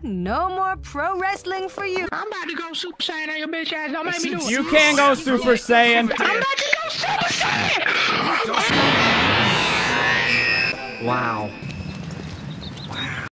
no more pro wrestling for you. I'm about to go Super Saiyan on your bitch ass. Don't make me do it. You can go Super Saiyan. I'm about to go Super Saiyan. Wow.